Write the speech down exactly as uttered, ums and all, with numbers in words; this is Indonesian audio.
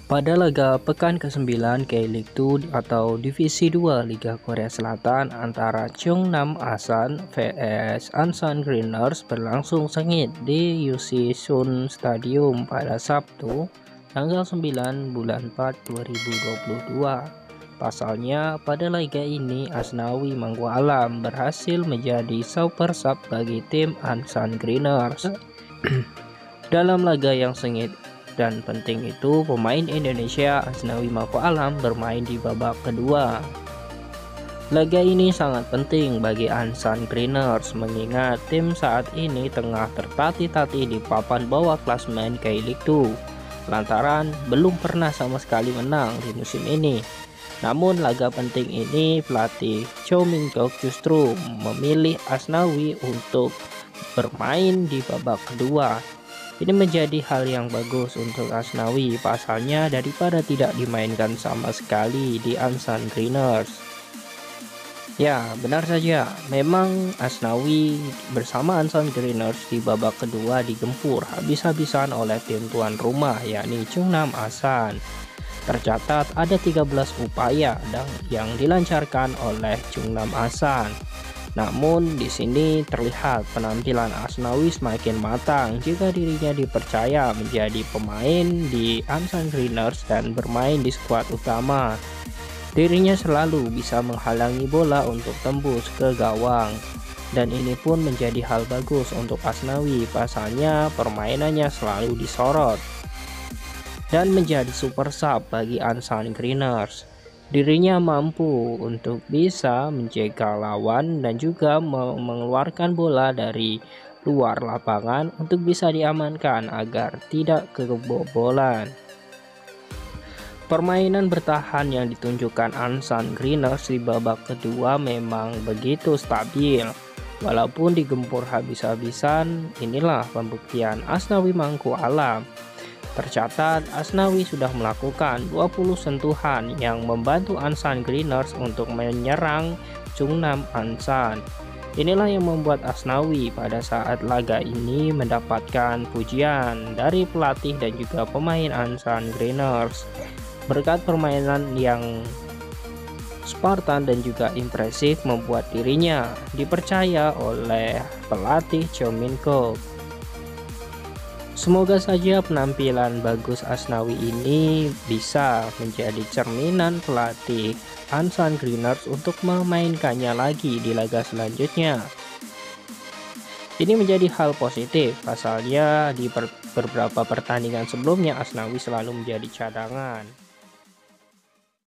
Pada laga pekan kesembilan K-League dua atau Divisi dua Liga Korea Selatan antara Cheongnam Asan vs Ansan Greeners berlangsung sengit di Yusisun Stadium pada Sabtu, tanggal sembilan bulan empat dua ribu dua puluh dua. Pasalnya, pada laga ini Asnawi Mangkualam berhasil menjadi super sub bagi tim Ansan Greeners. Dalam laga yang sengit dan penting itu, pemain Indonesia Asnawi Mangkualam bermain di babak kedua. Laga ini sangat penting bagi Ansan Greeners mengingat tim saat ini tengah tertatih-tatih di papan bawah klasemen K-League dua lantaran belum pernah sama sekali menang di musim ini. Namun laga penting ini pelatih Cho Min-guk justru memilih Asnawi untuk bermain di babak kedua. Ini menjadi hal yang bagus untuk Asnawi, pasalnya daripada tidak dimainkan sama sekali di Ansan Greeners. Ya, benar saja, memang Asnawi bersama Ansan Greeners di babak kedua digempur habis-habisan oleh tim tuan rumah yakni Cheongnam Asan. Tercatat ada tiga belas upaya yang dilancarkan oleh Cheongnam Asan. Namun di sini terlihat penampilan Asnawi semakin matang jika dirinya dipercaya menjadi pemain di Ansan Greeners dan bermain di skuad utama. Dirinya selalu bisa menghalangi bola untuk tembus ke gawang. Dan ini pun menjadi hal bagus untuk Asnawi, pasalnya permainannya selalu disorot. Dan menjadi super sub bagi Ansan Greeners. Dirinya mampu untuk bisa menjaga lawan dan juga mengeluarkan bola dari luar lapangan untuk bisa diamankan agar tidak kebobolan. Permainan bertahan yang ditunjukkan Ansan Greeners di babak kedua memang begitu stabil. Walaupun digempur habis-habisan, inilah pembuktian Asnawi Mangkualam. Tercatat, Asnawi sudah melakukan dua puluh sentuhan yang membantu Ansan Greeners untuk menyerang Cheongnam Asan. Inilah yang membuat Asnawi pada saat laga ini mendapatkan pujian dari pelatih dan juga pemain Ansan Greeners. Berkat permainan yang Spartan dan juga impresif membuat dirinya dipercaya oleh pelatih Cho Min-guk. Semoga saja penampilan bagus Asnawi ini bisa menjadi cerminan pelatih Ansan Greeners untuk memainkannya lagi di laga selanjutnya. Ini menjadi hal positif, pasalnya di beberapa pertandingan sebelumnya Asnawi selalu menjadi cadangan.